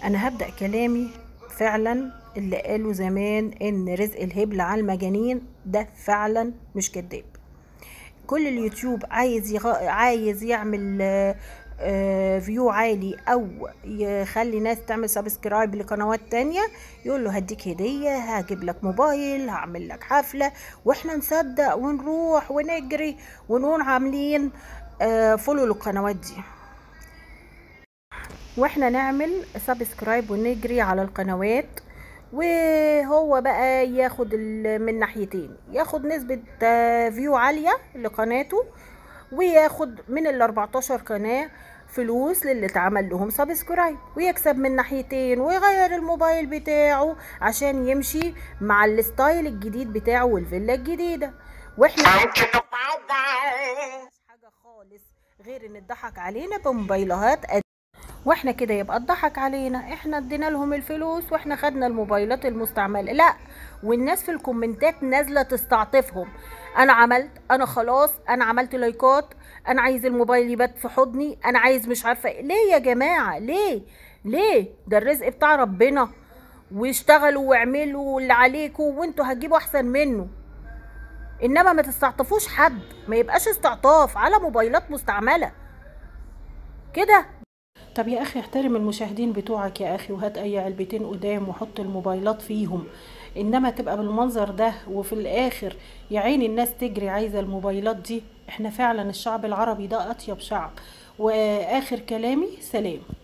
انا هبدأ كلامي فعلا اللي قالوا زمان ان رزق الهبل على المجانين ده فعلا مش كداب. كل اليوتيوب عايز يعمل فيو عالي او يخلي ناس تعمل سبسكرايب لقنوات تانية، يقول له هديك هدية، هجيب لك موبايل، هعمل لك حفلة، واحنا نصدق ونروح ونجري ونقوم عاملين فولو للقنوات دي، واحنا نعمل سبسكرايب ونجري على القنوات. وهو بقى ياخد من ناحيتين، ياخد نسبة فيو عالية لقناته، وياخد من ال 14 قناة فلوس للي اتعمل لهم سبسكرايب، ويكسب من ناحيتين، ويغير الموبايل بتاعه عشان يمشي مع الستايل الجديد بتاعه والفيلا الجديدة. واحنا حاجة خالص غير ان اتضحك علينا بموبايلات، واحنا كده يبقى اتضحك علينا، احنا ادينا لهم الفلوس واحنا خدنا الموبايلات المستعمله. لا، والناس في الكومنتات نازله تستعطفهم، انا عملت، انا خلاص، انا عملت لايكات، انا عايز الموبايل يبات في حضني، انا عايز مش عارفه ايه. ليه يا جماعه؟ ليه ده الرزق بتاع ربنا، واشتغلوا واعملوا اللي عليكم وانتوا هتجيبوا احسن منه، انما ما تستعطفوش حد، ما يبقاش استعطاف على موبايلات مستعمله كده. طب يا اخي احترم المشاهدين بتوعك يا اخي، وهات اي علبتين قدام وحط الموبايلات فيهم، انما تبقى بالمنظر ده وفي الاخر يا عيني الناس تجري عايزة الموبايلات دي. احنا فعلا الشعب العربي ده اطيب شعب. واخر كلامي سلام.